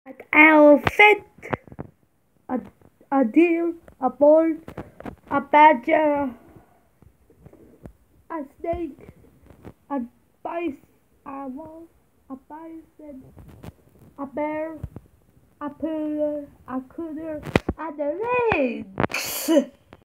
An elephant, a, a deer, a bird, a badger, a snake, a a bison, a bear, a panther, a cougar, and a lynx.